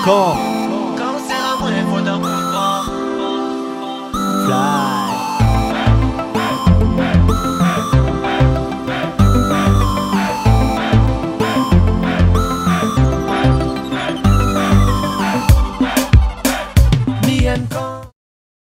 Quand Quand c'est à moi, il faut d'un coup de bras. Fly